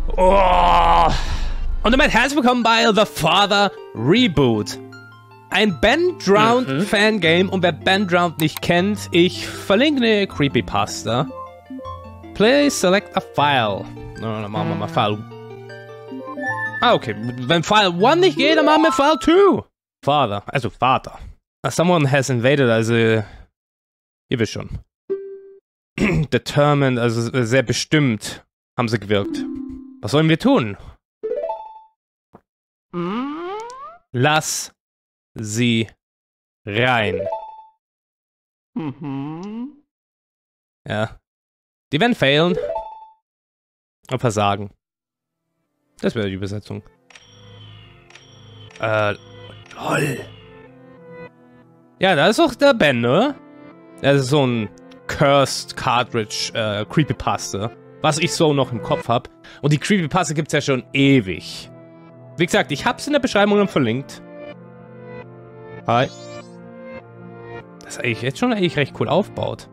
Oh. Und damit herzlich willkommen bei The Father Reboot. Ein Ben Drowned Fangame. Und wer Ben Drowned nicht kennt, ich verlinke eine Creepypasta. Please select a file. Dann machen wir mal File. Ah, okay. Wenn File 1 nicht geht, dann machen wir File 2. Father, also Vater. Someone has invaded, also ihr wisst schon. Determined, also sehr bestimmt haben sie gewirkt. Was sollen wir tun? Lass sie rein. Ja. Die werden failen. Und versagen. Das wäre die Übersetzung. Lol. Ja, da ist doch der Ben, oder? Das ist so ein Cursed Cartridge Creepypasta, was ich so noch im Kopf habe. Und die Creepypasta gibt's ja schon ewig. Wie gesagt, ich hab's in der Beschreibung verlinkt. Hi. Das ist eigentlich jetzt schon eigentlich recht cool aufgebaut.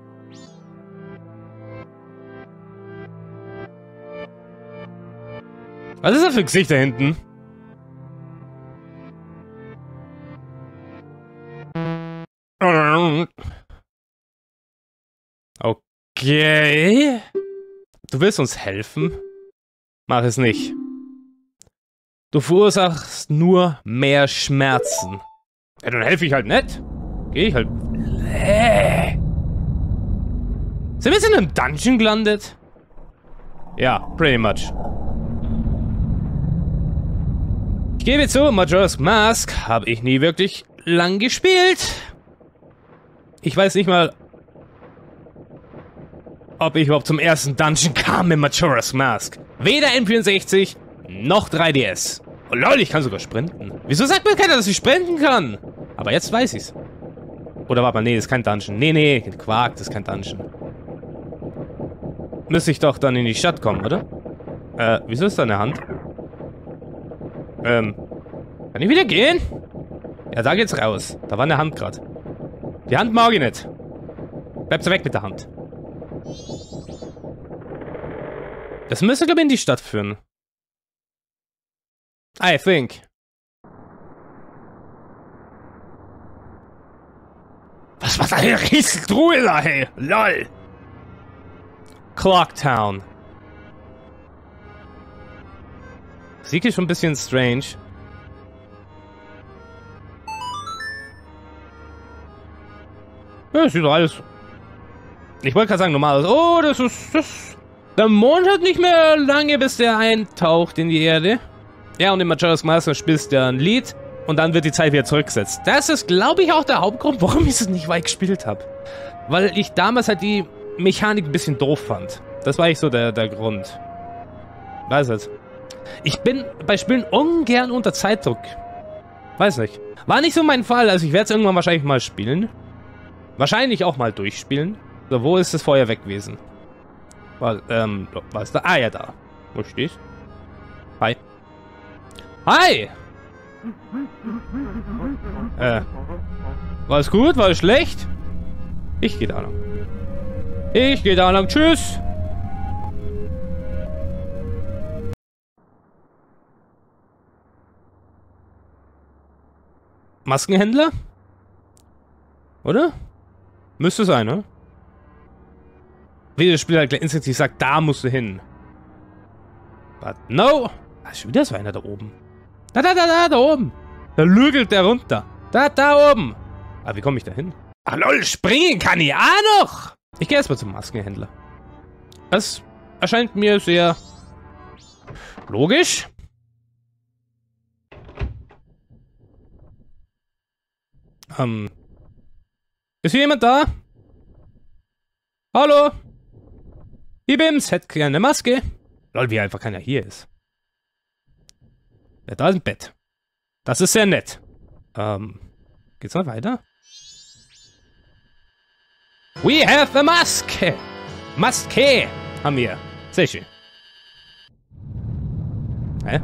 Was ist das für ein Gesicht da hinten? Okay. Du willst uns helfen? Mach es nicht. Du verursachst nur mehr Schmerzen. Ja, dann helfe ich halt nicht. Geh ich halt. Sind wir jetzt in einem Dungeon gelandet? Ja, pretty much. Ich gebe zu, Majora's Mask habe ich nie wirklich lang gespielt. Ich weiß nicht mal, ob ich überhaupt zum ersten Dungeon kam mit Majora's Mask. Weder N64 noch 3DS. Oh lol, ich kann sogar sprinten. Wieso sagt mir keiner, dass ich sprinten kann? Aber jetzt weiß ich's. Oder warte mal, nee, das ist kein Dungeon. Nee, Quark, das ist kein Dungeon. Müsste ich doch dann in die Stadt kommen, oder? Wieso ist da eine Hand? Kann ich wieder gehen? Ja, da geht's raus. Da war eine Hand gerade. Die Hand mag ich nicht. Bleibst du weg mit der Hand. Das müsste, glaube ich, in die Stadt führen. I think. Was war da eine riesige Truhe da, hey? LOL. Clocktown. Sieht schon ein bisschen strange. Ja, sieht doch alles. Ich wollte gerade sagen, normal. Oh, das ist. Der Mond hat nicht mehr lange, bis der eintaucht in die Erde. Ja, und in Majora's Mask spielst du ein Lied und dann wird die Zeit wieder zurückgesetzt. Das ist, glaube ich, auch der Hauptgrund, warum ich es nicht weit gespielt habe. Weil ich damals halt die Mechanik ein bisschen doof fand. Das war eigentlich so der Grund. Weiß es. Ich bin bei Spielen ungern unter Zeitdruck. Weiß nicht. War nicht so mein Fall, also ich werde es irgendwann wahrscheinlich mal spielen. Wahrscheinlich auch mal durchspielen. So, wo ist das Feuer weg gewesen? Was ist da? Ah, ja, da. Wo stehst? Hi. Hi! War es gut? War es schlecht? Ich gehe da lang. Ich gehe da lang. Tschüss! Maskenhändler? Oder? Müsste sein, ne? Wie das Spiel halt instinktiv sagt, da musst du hin. But no! Da ist schon wieder so einer da oben. Da oben! Da lügelt der runter. Da oben! Aber wie komme ich da hin? Ach lol, springen kann ich auch noch! Ich gehe erstmal zum Maskenhändler. Das erscheint mir sehr logisch. Ist hier jemand da? Hallo? Ibims, hätte gerne eine Maske. Lol, wie einfach keiner hier ist. Ja, da ist ein Bett. Das ist sehr nett. Geht's noch weiter? We have a maske! Maske haben wir. Sehr schön. Hä?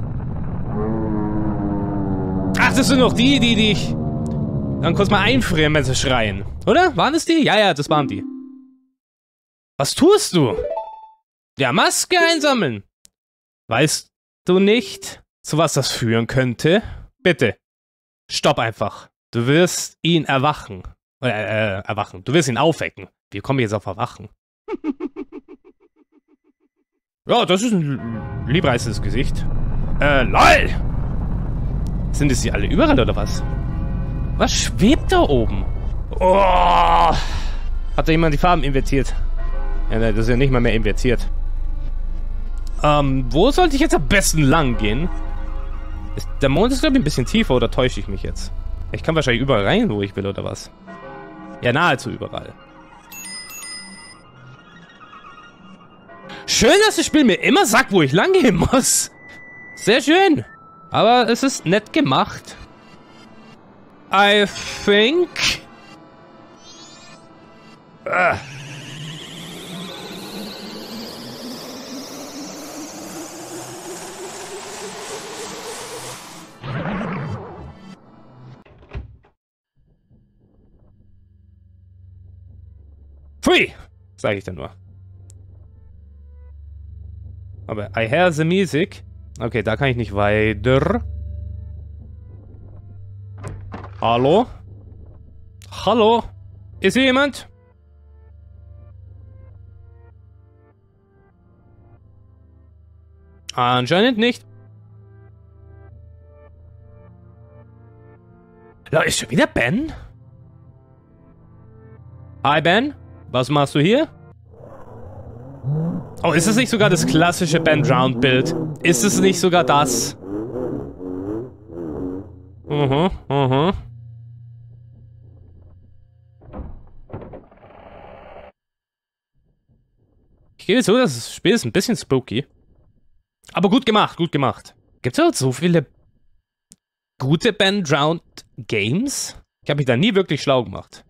Ach, das sind noch die ich dann kurz mal einfrieren, wenn sie schreien. Oder? Waren es die? Ja, das waren die. Was tust du? Ja, Maske einsammeln. Weißt du nicht, zu was das führen könnte? Bitte, stopp einfach. Du wirst ihn erwachen. Erwachen. Du wirst ihn aufwecken. Wie komme ich jetzt auf Erwachen? Ja, das ist ein liebreißendes Gesicht. LOL! Sind es die alle überall oder was? Was schwebt da oben? Oh! Hat da jemand die Farben invertiert? Ja, ne, das ist ja nicht mal mehr invertiert. Wo sollte ich jetzt am besten lang gehen? Der Mond ist, glaube ich, ein bisschen tiefer, oder täusche ich mich jetzt? Ich kann wahrscheinlich überall rein, wo ich will, oder was? Ja, nahezu überall. Schön, dass das Spiel mir immer sagt, wo ich lang gehen muss. Sehr schön. Aber es ist nett gemacht. I think... Pfui! Sag ich dann nur. Aber I hear the music. Okay, da kann ich nicht weiter. Hallo? Hallo? Ist hier jemand? Anscheinend nicht. Da ist schon wieder Ben? Hi Ben, was machst du hier? Oh, ist es nicht sogar das klassische Ben Drowned-Bild? Ist es nicht sogar das? Ich gebe zu, das Spiel ist ein bisschen spooky. Aber gut gemacht, gut gemacht. Gibt es so viele gute Ben Drowned Games? Ich habe mich da nie wirklich schlau gemacht.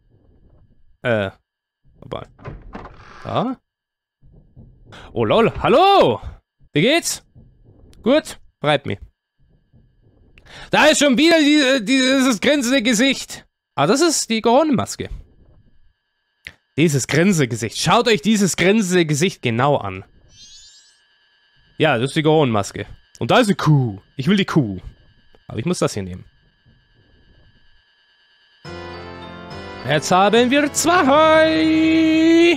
Wobei. Da? Oh lol, hallo! Wie geht's? Gut, bereit mich. Da ist schon wieder dieses grinsende Gesicht. Ah, das ist die Goron-Maske. Dieses grinsende Gesicht. Schaut euch dieses grinsende Gesicht genau an. Ja, das ist die Goron-Maske. Und da ist eine Kuh. Ich will die Kuh. Aber ich muss das hier nehmen. Jetzt haben wir 2.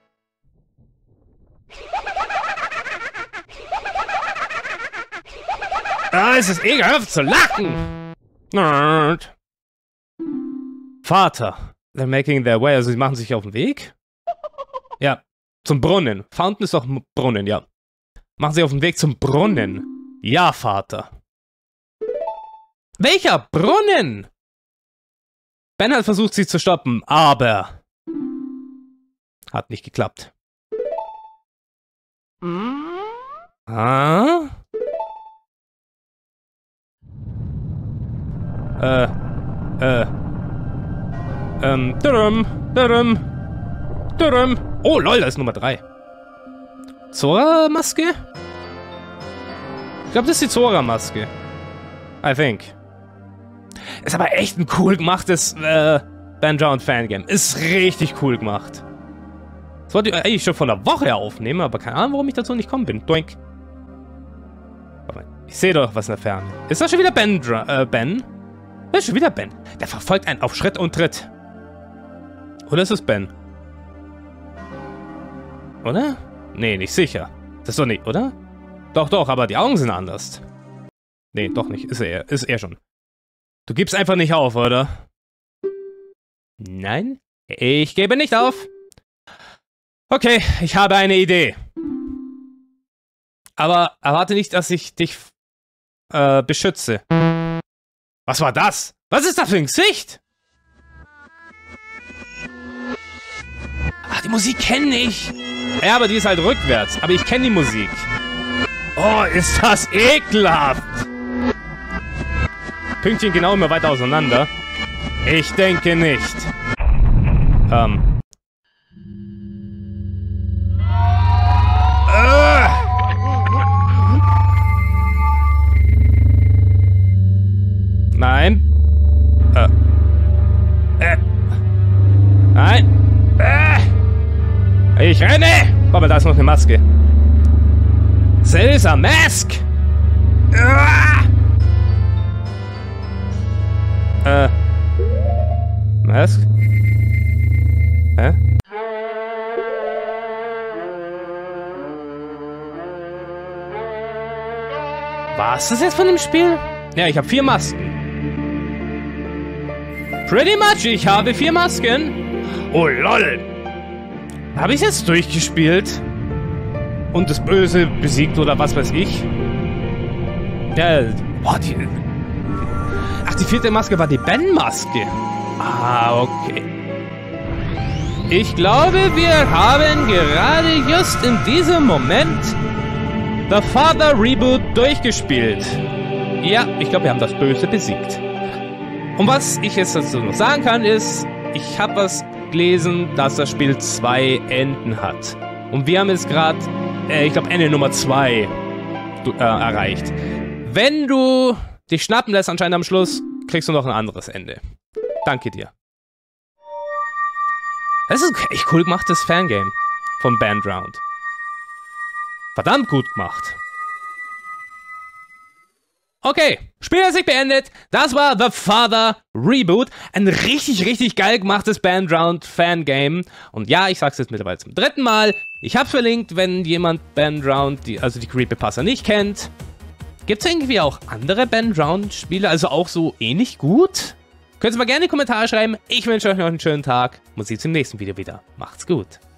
Ah, es ist ekelhaft zu lachen. Nerd. Vater. They're making their way. Also sie machen sich auf den Weg? Ja. Zum Brunnen. Fountain ist doch Brunnen, ja. Machen sie auf den Weg zum Brunnen. Ja, Vater. Welcher Brunnen? Ben hat versucht, sie zu stoppen, aber... hat nicht geklappt. Ah? Oh, lol, da ist Nummer 3. Zora-Maske? Ich glaube, das ist die Zora-Maske. I think. Ist aber echt ein cool gemachtes Ben Drowned Fangame. Ist richtig cool gemacht. Das wollte ich eigentlich schon vor einer Woche aufnehmen, aber keine Ahnung, warum ich dazu nicht gekommen bin. Doink. Ich sehe doch was in der Ferne. Ist das schon wieder Ben? Ben? Das ist schon wieder Ben. Der verfolgt einen auf Schritt und Tritt. Oder ist es Ben? Oder? Nee, nicht sicher. Das ist doch nicht, oder? Doch, doch, aber die Augen sind anders. Nee, doch nicht. Ist er schon. Du gibst einfach nicht auf, oder? Nein, ich gebe nicht auf. Okay, ich habe eine Idee. Aber erwarte nicht, dass ich dich beschütze. Was war das? Was ist das für ein Gesicht? Ach, die Musik kenne ich. Ja, aber die ist halt rückwärts. Aber ich kenne die Musik. Oh, ist das ekelhaft. Pünktchen genau immer weiter auseinander. Ich denke nicht. Nein. Nein. Ich renne! Aber da ist noch eine Maske. Selsa Mask! Mask? Hä? War's das jetzt von dem Spiel? Ja, ich habe 4 Masken. Pretty much, ich habe 4 Masken. Oh lol. Habe ich jetzt durchgespielt? Und das Böse besiegt oder was weiß ich? Ja, boah, ach, die 4. Maske war die Ben-Maske. Ah, okay. Ich glaube, wir haben gerade just in diesem Moment The Father Reboot durchgespielt. Ja, ich glaube, wir haben das Böse besiegt. Und was ich jetzt dazu noch sagen kann, ist, ich habe was gelesen, dass das Spiel 2 Enden hat. Und wir haben jetzt gerade, ich glaube, Ende Nummer 2 erreicht. Wenn du dich schnappen lässt anscheinend am Schluss, kriegst du noch ein anderes Ende. Danke dir. Das ist echt cool gemachtes Fangame von Bandround. Verdammt gut gemacht. Okay, Spiel ist sich beendet. Das war The Father Reboot. Ein richtig, richtig geil gemachtes Bandround Fangame. Und ja, ich sag's jetzt mittlerweile zum 3. Mal. Ich hab's verlinkt, wenn jemand Bandround, also die Creepypasta nicht kennt. Gibt's irgendwie auch andere Bandround-Spiele, also auch so ähnlich gut? Könnt ihr mal gerne in die Kommentare schreiben. Ich wünsche euch noch einen schönen Tag und sieht zum nächsten Video wieder. Macht's gut.